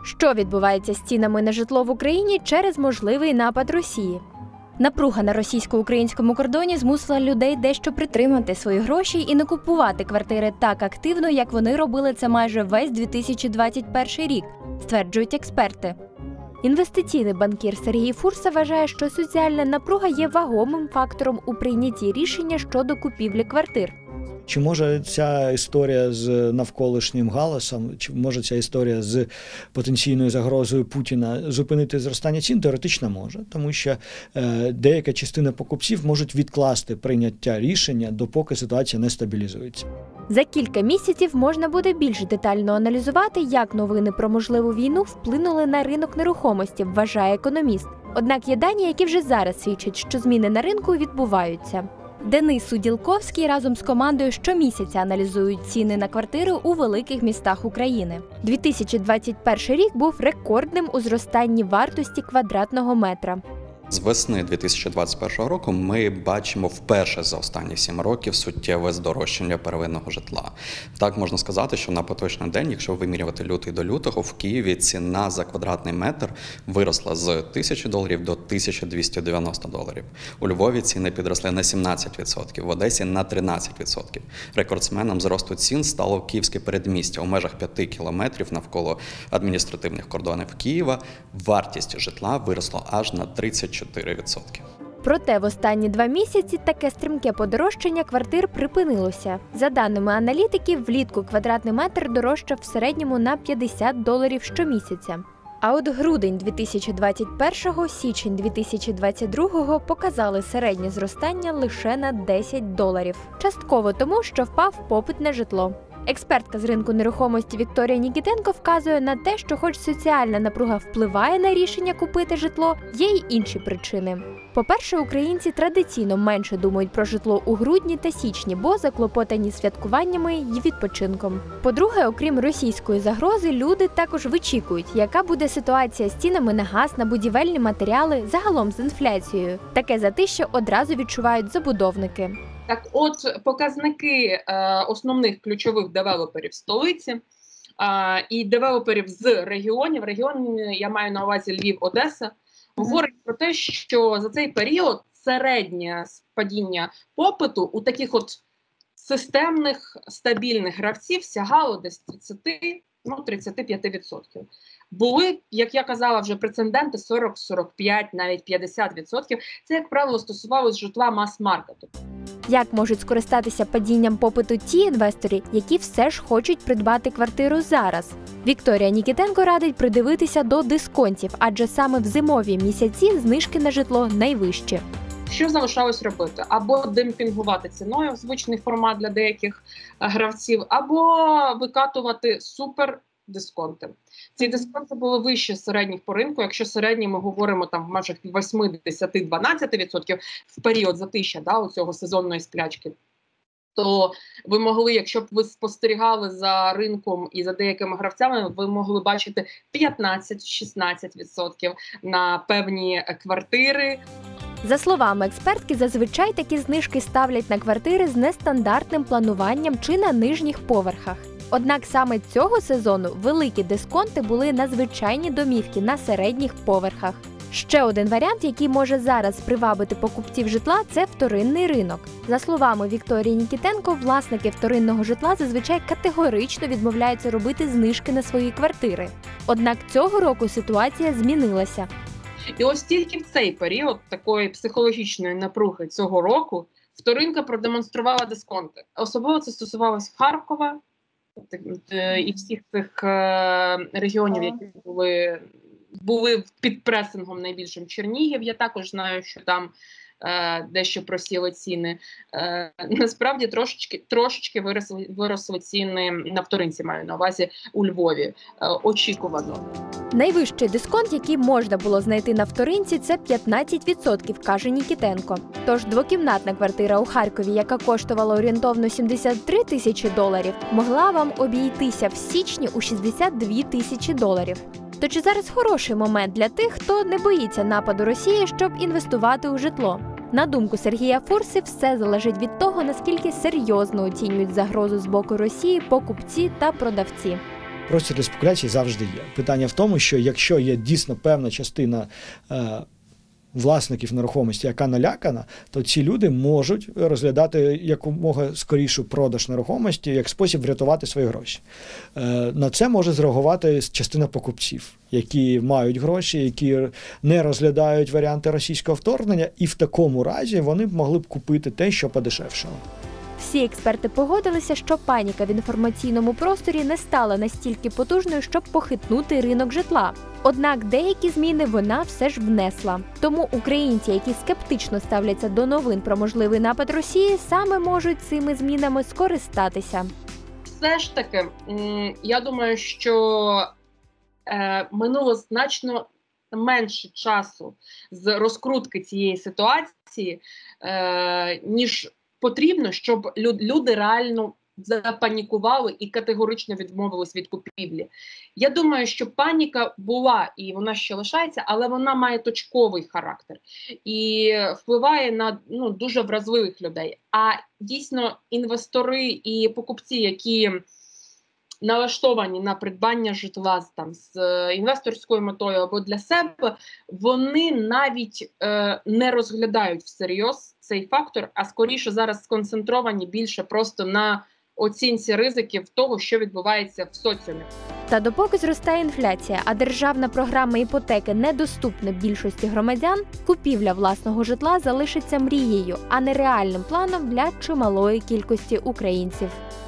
Що відбувається з цінами на житло в Україні через можливий напад Росії? Напруга на російсько-українському кордоні змусила людей дещо притримати свої гроші і не купувати квартири так активно, як вони робили це майже весь 2021 рік, стверджують експерти. Інвестиційний банкір Сергій Фурса вважає, що соціальна напруга є вагомим фактором у прийнятті рішення щодо купівлі квартир. Чи може ця історія з навколишнім галасом, чи може ця історія з потенційною загрозою Путіна зупинити зростання цін? Теоретично може, тому що деяка частина покупців можуть відкласти прийняття рішення, допоки ситуація не стабілізується. За кілька місяців можна буде більш детально аналізувати, як новини про можливу війну вплинули на ринок нерухомості, вважає економіст. Однак є дані, які вже зараз свідчать, що зміни на ринку відбуваються. Денис Уділковський разом з командою щомісяця аналізують ціни на квартири у великих містах України. 2021 рік був рекордним у зростанні вартості квадратного метра. З весни 2021 року ми бачимо вперше за останні 7 років суттєве здорожчання первинного житла. Так можна сказати, що на поточний день, якщо вимірювати лютий до лютого, в Києві ціна за квадратний метр виросла з $1000 до $1290. У Львові ціни підросли на 17%, в Одесі на 13%. Рекордсменом зросту цін стало Київське передмістя. У межах 5 кілометрів навколо адміністративних кордонів Києва вартість житла виросла аж на 34%. Проте в останні 2 місяці таке стрімке подорожчання квартир припинилося. За даними аналітиків, влітку квадратний метр дорожчав в середньому на $50 щомісяця. А от грудень 2021, січень 2022 показали середнє зростання лише на $10. Частково тому, що впав попит на житло. Експертка з ринку нерухомості Вікторія Нікітенко вказує на те, що хоч соціальна напруга впливає на рішення купити житло, є й інші причини. По-перше, українці традиційно менше думають про житло у грудні та січні, бо заклопотані святкуваннями й відпочинком. По-друге, окрім російської загрози, люди також вичікують, яка буде ситуація з цінами на газ, на будівельні матеріали, загалом з інфляцією. Таке затища одразу відчувають забудовники. Так от, показники основних ключових девелоперів столиці і девелоперів з регіонів, я маю на увазі Львів, Одеса, говорять про те, що за цей період середнє падіння попиту у таких от системних, стабільних гравців сягало десь 35%. Були, як я казала, вже прецеденти 40, 45, навіть 50%. Це, як правило, стосувалося житла мас-маркету. Як можуть скористатися падінням попиту ті інвестори, які все ж хочуть придбати квартиру зараз? Вікторія Нікітенко радить придивитися до дисконтів, адже саме в зимові місяці знижки на житло найвищі. Що залишалось робити? Або демпінгувати ціною, звичний формат для деяких гравців, або викатувати супердисконти. Ці дисконти були вище середніх по ринку. Якщо середні ми говоримо там в межах 8-10-12% в період затища, у цього сезонної сплячки, то ви могли, якщо б ви спостерігали за ринком і за деякими гравцями, ви могли бачити 15-16% на певні квартири. За словами експертки, зазвичай такі знижки ставлять на квартири з нестандартним плануванням чи на нижніх поверхах. Однак саме цього сезону великі дисконти були на звичайні домівки на середніх поверхах. Ще один варіант, який може зараз привабити покупців житла – це вторинний ринок. За словами Вікторії Нікітенко, власники вторинного житла зазвичай категорично відмовляються робити знижки на свої квартири. Однак цього року ситуація змінилася. І ось тільки в цей період такої психологічної напруги цього року вторинка продемонструвала дисконти. Особливо це стосувалося Харкова і всіх цих регіонів, які були під пресингом найбільшим. Чернігів, я також знаю, що там дещо просіли ціни. Насправді трошечки виросли ціни на вторинці, маю на увазі, у Львові. Очікувано. Найвищий дисконт, який можна було знайти на вторинці, це 15%, каже Нікітенко. Тож двокімнатна квартира у Харкові, яка коштувала орієнтовно $73 тисячі, могла вам обійтися в січні у $62 тисячі. То чи зараз хороший момент для тих, хто не боїться нападу Росії, щоб інвестувати у житло? На думку Сергія Фурси, все залежить від того, наскільки серйозно оцінюють загрозу з боку Росії покупці та продавці. простір для спекуляцій завжди є. Питання в тому, що якщо є дійсно певна частина власників нерухомості, яка налякана, то ці люди можуть розглядати якомога скорішу продаж нерухомості як спосіб врятувати свої гроші. На це може зреагувати частина покупців, які мають гроші, які не розглядають варіанти російського вторгнення, і в такому разі вони б могли б купити те, що подешевшало. Всі експерти погодилися, що паніка в інформаційному просторі не стала настільки потужною, щоб похитнути ринок житла. Однак деякі зміни вона все ж внесла. Тому українці, які скептично ставляться до новин про можливий напад Росії, саме можуть цими змінами скористатися. Все ж таки, я думаю, що минуло значно менше часу з розкрутки цієї ситуації, ніж потрібно, щоб люди реально запанікували і категорично відмовились від купівлі. Я думаю, що паніка була і вона ще лишається, але вона має точковий характер і впливає на дуже вразливих людей. А дійсно інвестори і покупці, які налаштовані на придбання житла з інвесторською метою або для себе, вони навіть не розглядають всерйоз цей фактор, а скоріше зараз сконцентровані більше просто на оцінці ризиків того, що відбувається в соціумі. Та допоки зростає інфляція, а державна програма іпотеки недоступна більшості громадян, купівля власного житла залишиться мрією, а не реальним планом для чималої кількості українців.